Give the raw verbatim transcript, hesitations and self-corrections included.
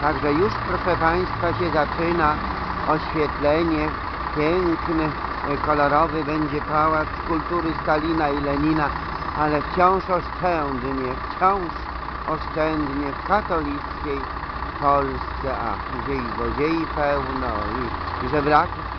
Także już, proszę Państwa, się zaczyna oświetlenie. Piękny, kolorowy będzie Pałac Kultury Stalina i Lenina, ale wciąż oszczędnie, wciąż oszczędnie w katolickiej Polsce, a gdzie i złodziei pełno i, i żebraków